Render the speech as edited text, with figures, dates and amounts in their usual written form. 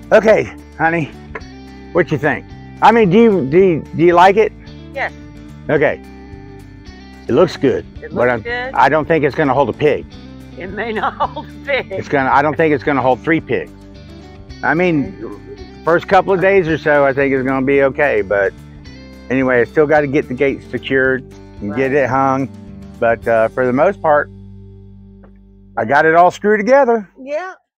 Okay, honey, what you think? I mean, do you like it? Yes. Okay. It looks good. It looks good. I don't think it's going to hold a pig. It may not hold a pig. I don't think it's going to hold 3 pigs. I mean, first couple of days or so, I think it's going to be okay. But anyway, I still got to get the gate secured and get it hung. But for the most part, I got it all screwed together. Yeah.